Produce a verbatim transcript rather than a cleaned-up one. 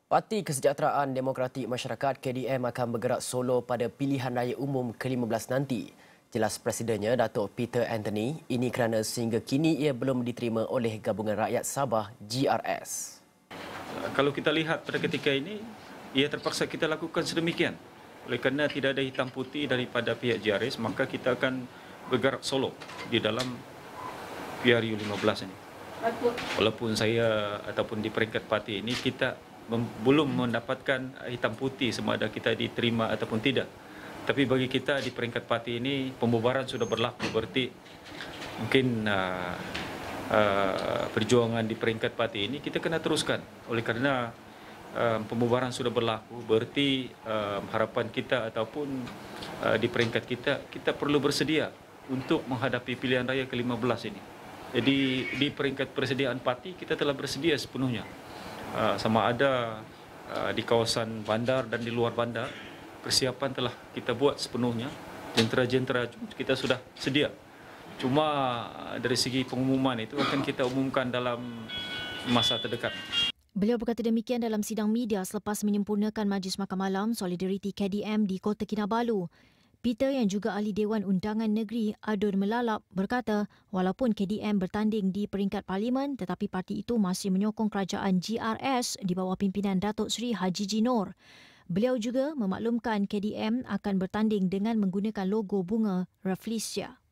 Parti Kesejahteraan Demokratik Masyarakat K D M akan bergerak solo pada pilihan raya umum ke lima belas nanti. Jelas Presidennya Datuk Peter Anthony, ini kerana sehingga kini ia belum diterima oleh Gabungan Rakyat Sabah G R S. Kalau kita lihat pada ketika ini, ia terpaksa kita lakukan sedemikian. Oleh kerana tidak ada hitam putih daripada pihak G R S, maka kita akan bergerak solo di dalam P R U lima belas ini. Walaupun saya ataupun di peringkat parti ini, kita belum mendapatkan hitam putih sama ada kita diterima ataupun tidak. Tapi bagi kita di peringkat parti ini, pembubaran sudah berlaku. Berarti mungkin uh, uh, perjuangan di peringkat parti ini kita kena teruskan. Oleh kerana uh, pembubaran sudah berlaku, berarti uh, harapan kita ataupun uh, di peringkat kita, kita perlu bersedia untuk menghadapi pilihan raya ke lima belas ini. Jadi di peringkat persediaan parti kita telah bersedia sepenuhnya. Uh, sama ada uh, di kawasan bandar dan di luar bandar, persiapan telah kita buat sepenuhnya. Jentera-jentera kita sudah sedia. Cuma uh, dari segi pengumuman itu akan kita umumkan dalam masa terdekat. Beliau berkata demikian dalam sidang media selepas menyempurnakan Majlis Makan Malam Solidariti K D M di Kota Kinabalu. Peter yang juga ahli Dewan Undangan Negeri Adur Melalap berkata walaupun K D M bertanding di peringkat parlimen tetapi parti itu masih menyokong kerajaan G R S di bawah pimpinan Datuk Seri Haji G. Noor. Beliau juga memaklumkan K D M akan bertanding dengan menggunakan logo bunga Rafflesia.